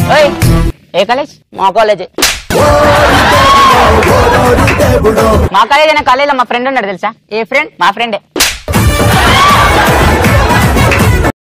ఏ college? మా college. మా college అయినా కాలేజీలో మా ఫ్రెండ్ ఉన్నాడు తెలుసా? ఏ ఫ్రెండ్? మా ఫ్రెండే.